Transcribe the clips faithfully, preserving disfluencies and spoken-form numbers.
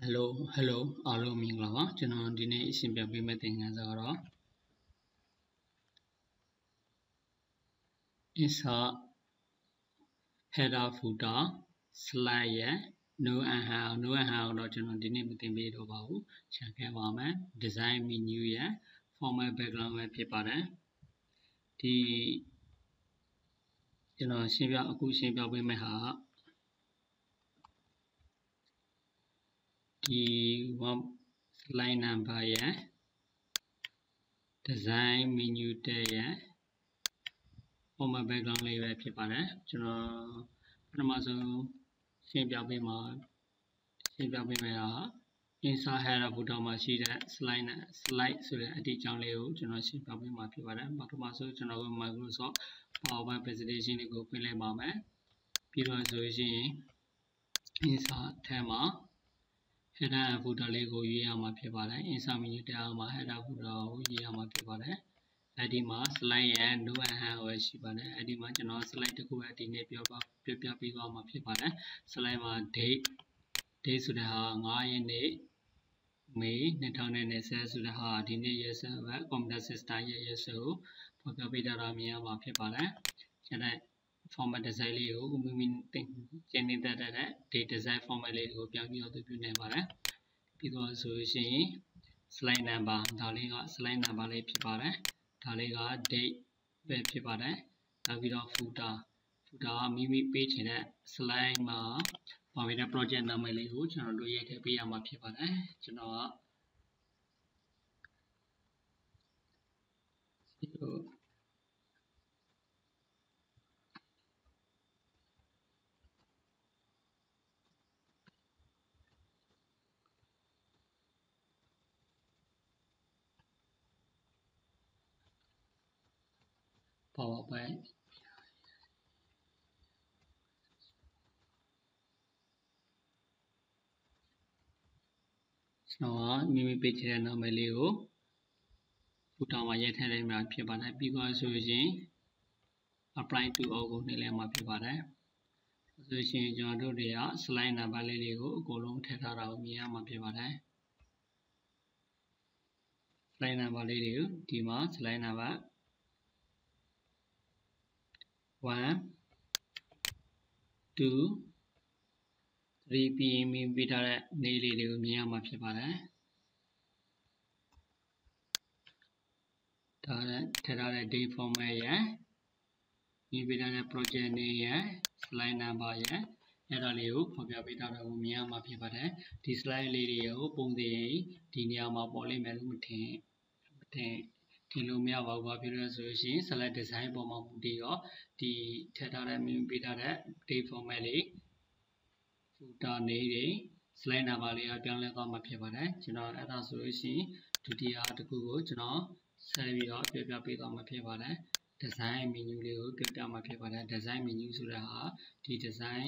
Hello hello အားလုံးမင်္ဂလာပါကျွန်တော်ဒီနေ့ရှင်းပြပေးမယ့်သင်ခန်းစာကတော့ insert header footer slide ရဲ့ no and how no and how တော့ကျွန်တော်ဒီနေ့မသင်ပေးတော့ပါဘူးခြံခဲ့ပါမယ် design menu ရဲ့ format background ပဲဖြစ်ပါတယ်ဒီကျွန်တော်ရှင်းပြအခုရှင်းပြပေးမယ့်ဟာဒီ slide number ရဲ့ design menu တဲ့ရဲ့ format background လေးပဲဖြစ်ပါတယ်ကျွန်တော်ပထမဆုံးရှင်းပြပေးမှာရှင်းပြပေးမယ်ဟာ insert header footer မှာရှိတဲ့ slide နဲ့ slide ဆိုတဲ့အတိအကျလေးကိုကျွန်တော်ရှင်းပြပေးမှာဖြစ်ပါတယ်ပထမဆုံးကျွန်တော်က Microsoft PowerPoint presentation လေးကိုဖွင့်လိုက်ပါမယ်ပြီးတော့ဆိုရင် insert ထဲမှာ header and footer လေးကိုရွေးရမှာဖြစ်ပါတယ် insert menu တက်အောင်မှာ header footer ကိုရွေးရမှာဖြစ်ပါတယ်အဲ့ဒီမှာ slide ရဲ့ no and how ပဲရှိပါတယ်အဲ့ဒီမှာကျွန်တော် slide တစ်ခုပဲဒီနေ့ပြောပါပြပြပေးသွားမှာဖြစ်ပါတယ် slide မှာ date date ဆိုတဲ့ဟာfiveရက်နေ့မေtwenty twentyဆိုတဲ့ဟာဒီနေ့ရက်စွဲပဲ computer system ရဲ့ရက်စွဲကိုဖော်ပြပေးထားတာမြင်ရမှာဖြစ်ပါတယ်ကျန်တဲ့ format design လေးကိုမိမိကျင်းနေတဲ့တဲ့ date design format လေးကိုပြောင်းပြီးတော့ပြုနေပါတယ်ပြီးတော့ဆိုရင် slide number ဒါလေးက slide number လေးဖြစ်ပါတယ်ဒါလေးက date ပဲဖြစ်ပါတယ်နောက်ပြီးတော့ footer footer ကမိမိပေးချင်တဲ့ slide မှာပါဝင်တဲ့ project နာမည်လေးကိုကျွန်တော်တို့ရိုက်ထည့်ပေးရမှာဖြစ်ပါတယ်ကျွန်တော်ကဒီလို PowerPoint ကျွန်တော်ကမိမိပေးချင်တဲ့နာမည်လေးကို footer မှာရိုက်ထည့်လိုက်မှာဖြစ်ပါတယ်ပြီးတော့ဆိုရင် apply to all ကိုနှိပ်လိုက်မှာဖြစ်ပါတယ်ဆိုရင်ကျွန်တော်တို့တွေက slide number လေးတွေကိုအကုန်လုံးထည့်ထားတာကိုမြင်ရမှာဖြစ်ပါတယ် slide number လေးတွေကိုဒီမှာ slide number one two three ပြီးရင်မိပေးထားတဲ့နေလေးတွေကိုမြင်ရမှာဖြစ်ပါတယ်ဒါနဲ့ထည့်ထားတဲ့ date format ရဲ့မိပေးထားတဲ့ project name ရဲ့ slide number ရဲ့အဲ့ဒါလေးကိုဖော်ပြပေးထားတာကိုမြင်ရမှာဖြစ်ပါတယ်ဒီ slide လေးတွေကိုပုံစံဒီနေရာမှာပေါ်လိမ့်မယ်လို့မထင်မထင်ထင်လို့မရပါဘူးဘာဖြစ်လို့လဲဆိုရင် slide design ပေါ်မှာမူတည်ရောဒီထည့်ထားတဲ့မိပေးထားတဲ့ date format လေး footer နေတွေ slide number လေးကပြောင်းလဲသွားမှာဖြစ်ပါတယ်ကျွန်တော်အဲ့ဒါဆိုလို့ရှိရင်ဒုတိယတစ်ခုကိုကျွန်တော်ဆက်ပြီးတော့ပြပြပေးသွားမှာဖြစ်ပါတယ် design menu လေးကိုပြပြမှာဖြစ်ပါတယ် design menu ဆိုတဲ့ဟာဒီ design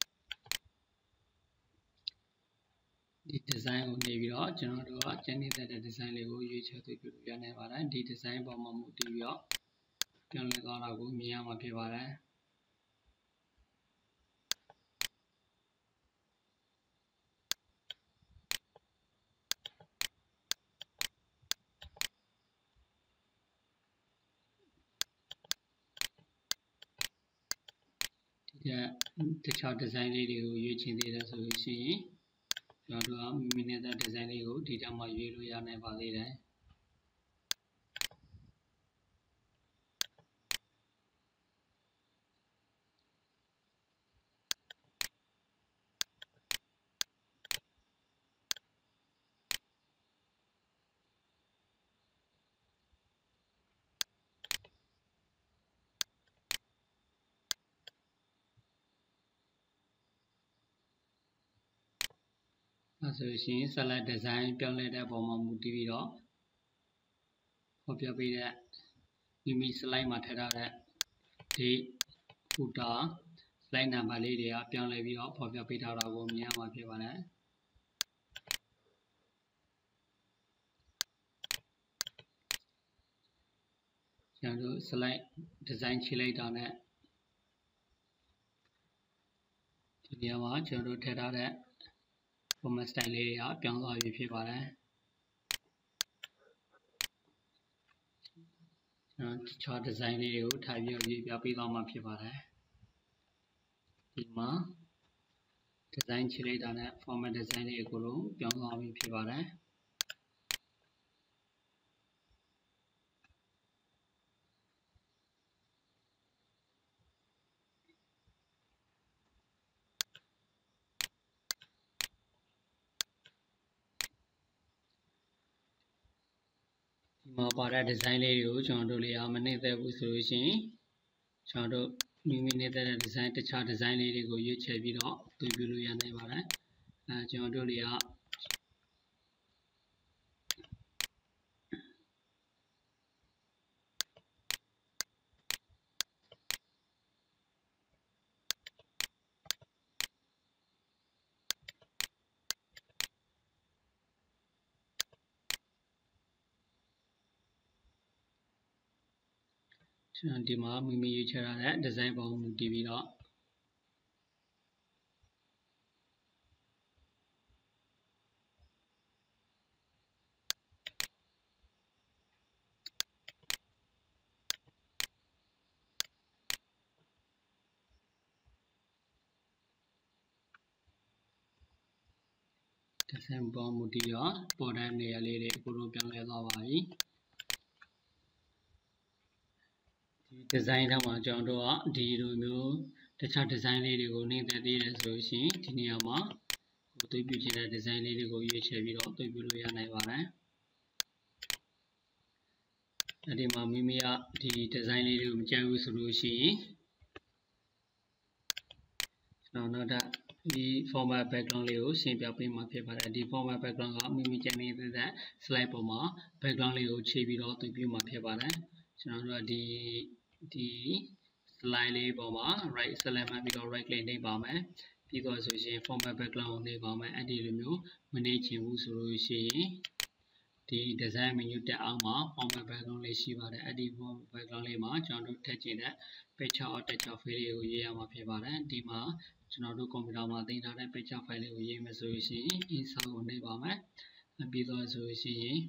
ဒီ design ကိုနေပြီးတော့ကျွန်တော်တို့ကကျန်နေတဲ့ design လေးကိုရွေးချယ်သွင်းပြပြနေပါတယ်ဒီ design ပေါ်မှာမူတည်ပြီးတော့ပြောင်းလဲသွားတာကိုမြင်ရမှာဖြစ်ပါတယ်တခြား design လေးတွေကိုရွေးချယ်သေးတယ်ဆိုလို့ရှိရင်ကျွန်တော်တို့ကမိမိနဲ့ design လေးကိုဒီတောင်မှရွေးလို့ရနိုင်ပါသေးတယ်အဲဆိုရှင် select design ပြောင်းလဲတဲ့ပုံမှာမူတည်ပြီးတော့ဖော်ပြပေးတဲ့မိမိ slide မှာထည့်ထားတဲ့ date footer slide number လေးတွေကပြောင်းလဲပြီးတော့ဖော်ပြပေးထားတာကိုမြင်ရမှာဖြစ်ပါတယ်ကျွန်တော်တို့ slide design ချိန်လိုက်တာနဲ့ဒီနေရာမှာကျွန်တော်တို့ထည့်ထားတဲ့ format style လေးတွေကပြောင်းသွားပြီဖြစ်ပါတယ်ကျွန်တော်တခြား design လေးတွေကိုထားပြီးရေးပြပေးသွားမှာဖြစ်ပါတယ်ဒီမှာ design ချိလိုက်တာနဲ့ format design လေးအကုန်လုံးပြောင်းသွားပြီဖြစ်ပါတယ်ဒီမှာပါတဲ့ design လေးတွေကိုကျွန်တော်တို့လေးအားမနှိမ့်သက်ဘူးဆိုလို့ရှိရင်ကျွန်တော်တို့မိမိနေတဲ့ design တခြား design လေးတွေကိုရွေးချယ်ပြီးတော့အသုံးပြုလို့ရနိုင်ပါတယ်အဲကျွန်တော်တို့လေးကကျွန်တော်ဒီမှာမိမိရွေးချယ်ထားတဲ့ design ပုံမူတည်ပြီးတော့design ပုံမူတည်တော့ပေါ်တဲ့နေရာလေးတွေအကုန်လုံးပြောင်းလဲသွားပါပြီဒီ design ထဲမှာကျွန်တော်တို့ကဒီလိုမျိုးတခြား design လေးတွေကိုနှိမ့်သက်သေးတယ်ဆိုလို့ရှိရင်ဒီနေရာမှာကိုယ်တွေ့ပြုချင်တဲ့ design လေးတွေကိုရွေးချယ်ပြီးတော့တွေ့ပြုလို့ရနိုင်ပါတယ်အဲဒီမှာမိမိကဒီ design လေးတွေကိုမကြိုက်ဘူးဆိုလို့ရှိရင်ကျွန်တော်နောက်ထပ်ဒီ format background လေးကိုရှင်းပြပေးမှာဖြစ်ပါတယ်ဒီ format background ကမိမိကြိုက်နေတဲ့ slide ပေါ်မှာ background လေးကိုခြေပြီးတော့တွေ့ပြုမှာဖြစ်ပါတယ်ကျွန်တော်တို့ကဒီဒီ slide လေးပေါ်မှာ right select မှပြီးတော့ right click နှိပ်ပါမယ်ပြီးတော့ဆိုရင် format background ကိုနှိပ်ပါမယ်အဲ့ဒီလိုမျိုးမနှိပ်ချင်ဘူးဆိုလို့ရှိရင်ဒီ design menu တက်အောက်မှာ format background လေးရှိပါတယ်အဲ့ဒီ format background လေးမှာကျွန်တော်တို့ထည့်ချင်တဲ့ picture or texture file လေးကိုရေးရမှာဖြစ်ပါတယ်ဒီမှာကျွန်တော်တို့ကွန်ပျူတာမှာတင်ထားတဲ့ picture file လေးကိုရေးမယ်ဆိုလို့ရှိရင် insert ကိုနှိပ်ပါမယ်ပြီးတော့ဆိုလို့ရှိရင်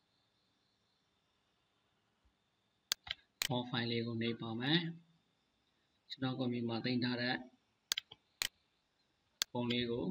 font file လေးကိုနှိပ်ပါမယ်ကျွန်တော်ကွန်ပျူတာမှာတင်ထားတဲ့ပုံလေးကို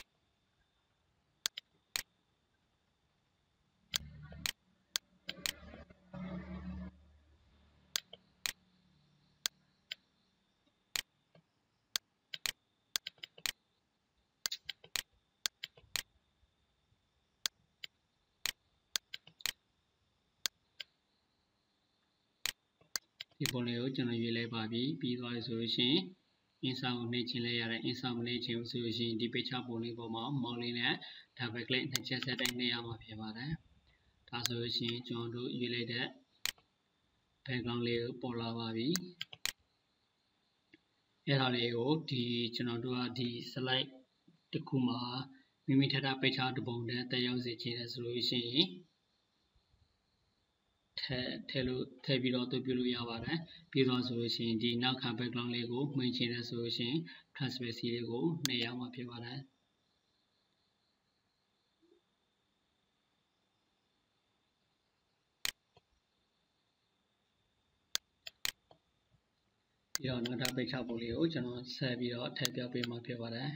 ဒီပုံလေးကိုကျွန်တော်ရွေးလိုက်ပါပြီပြီးသွားပြီဆိုလို့ရှိရင် insert ကိုနှိပ်ချင်လိုက်ရတယ် insert မနှိပ်ချင်ဘူးဆိုလို့ရှိရင်ဒီ picture ပုံလေးပေါ်မှာ mouse လေးနဲ့ double click နှစ်ချက်ဆက်တိုက်နှိပ်ရမှာဖြစ်ပါတယ်ဒါဆိုလို့ရှိရင်ကျွန်တော်တို့ရွေးလိုက်တဲ့ background လေးကိုပေါ်လာပါပြီအဲ့ဒါလေးကိုဒီကျွန်တော်တို့ကဒီ slide တစ်ခုမှာမိမိထပ်တာ picture တစ်ပုံနဲ့တက်ရောက်စေချင်တယ်ဆိုလို့ရှိရင်ထဲထဲလို့ထည့်ပြီးတော့တွေ့ပြလို့ရပါတယ်ပြီးတော့ဆိုလို့ရှိရင်ဒီနောက်ခံ background လေးကိုမှင်ချင်တယ်ဆိုလို့ရှိရင် transparency လေးကိုနှိပ်ရမှာဖြစ်ပါတယ်ပြီးတော့နောက်ထပ် picture ပုံလေးကိုကျွန်တော်ဆက်ပြီးတော့ထည့်ပြပေးမှာဖြစ်ပါတယ်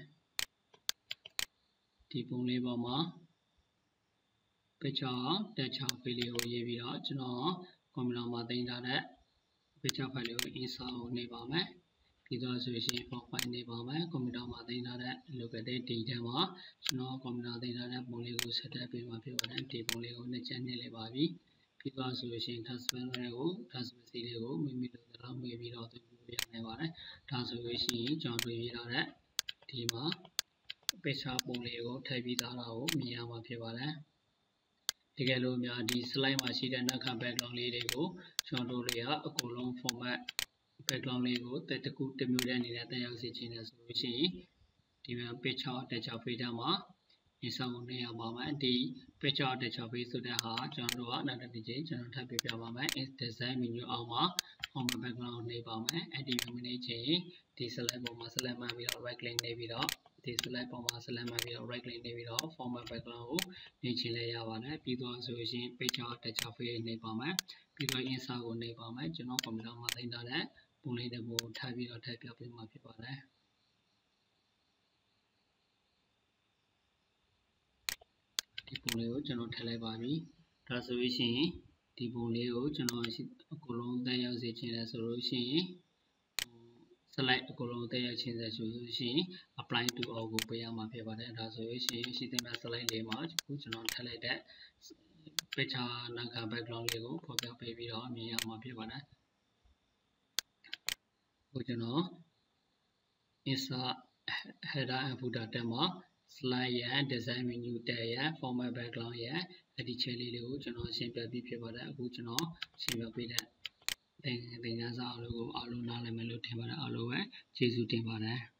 ဒီပုံလေးပေါ်မှာ picture texture file လေးကိုရေးပြီးတော့ကျွန်တော်ကွန်ပျူတာမှာတင်ထားတဲ့ picture file လေးကို insert ကိုနှိပ်ပါမယ်ပြီးတော့ဆိုရင် font file နှိပ်ပါမယ်ကွန်ပျူတာမှာတင်ထားတဲ့ local date ဒီထဲမှာကျွန်တော်ကွန်ပျူတာတင်ထားတဲ့ပုံလေးကိုဆက်တက်ပေးမှာဖြစ်ပါတယ်ဒီပုံလေးကိုနှစ်ချက်နှိပ်လိုက်ပါပြီပြီးတော့ဆိုရင် transparency ကို transparency လေးကိုမိမိလိုသလောက်မြည်ပြီးတော့တွေ့ပြရနိုင်ပါတယ်ဒါဆိုလို့ရှိရင်ကျွန်တော်တွေ့ရတဲ့ဒီမှာ picture ပုံလေးကိုထည့်ပြီးသားတာကိုမြင်ရမှာဖြစ်ပါတယ်တကယ်လို့များဒီ slide မှာရှိတဲ့နောက်ခံ background လေးတွေကိုကျွန်တော်တို့တွေကအကုန်လုံး format background လေးကိုတစ်ခုတစ်မျိုးတည်းအနေနဲ့တက်ရောက်စေချင်တယ်ဆိုလို့ရှိရင်ဒီမှာ picture texture file မှာ insert ကိုနှိပ်ရပါမယ်ဒီ picture texture file ဆိုတဲ့ဟာကျွန်တော်တို့ကနောက်တစ်ကြိမ်ကျွန်တော်ထပ်ပြပြပါမယ် design menu အောက်မှာ format background ကိုနှိပ်ပါမယ်အဲ့ဒီမျိုးနှိပ်ချင်ဒီ slide ပေါ်မှာ select မှပြီးတော့ right click နှိပ်ပြီးတော့ဒီဒီ slide ပေါ်မှာ select မှတ်ပြီးတော့ right click နေပြီးတော့ format background ကိုနေချင်လဲရပါတယ်ပြီးတော့ဆိုရင် picture texture field နေပါမယ်ပြီးတော့ insert ကိုနေပါမယ်ကျွန်တော်ကွန်ပျူတာမှာသိမ်းထားတဲ့ပုံလေးတွေကိုထပ်ပြီးတော့ထည့်ပြပေးမှာဖြစ်ပါတယ်ဒီပုံလေးကိုကျွန်တော်ထည့်လိုက်ပါပြီဒါဆိုရင်ဒီပုံလေးကိုကျွန်တော်အကုန်လုံးတက်ရောက်စေချင်တယ်ဆိုလို့ရှိရင် slide အကုန်လုံးတက်ရောက်ခြင်းဆိုလို့ရှိရင် apply to all ကိုပေးရမှာဖြစ်ပါတယ်ဒါဆိုရင်ရှိသမျှ slide လေးမှာအခုကျွန်တော်ထည့်လိုက်တဲ့ picture နာက background လေးကိုဖော်ပြပေးပြီးတော့မြင်ရမှာဖြစ်ပါတယ်အခုကျွန်တော် insert header and footer တက်မှာ slide ရဲ့ design menu တက်ရဲ့ format background ရဲ့အဲ့ဒီချက်လေးတွေကိုကျွန်တော်ရှင်းပြပြီးဖြစ်ပါတယ်အခုကျွန်တော်ရှင်းပြပေးတဲ့သင်ခန်းစာအလုပ်ကိုအားလုံးနားလည်မယ်လို့ထင်ပါတယ်အားလုံးပဲကျေးဇူးတင်ပါတယ်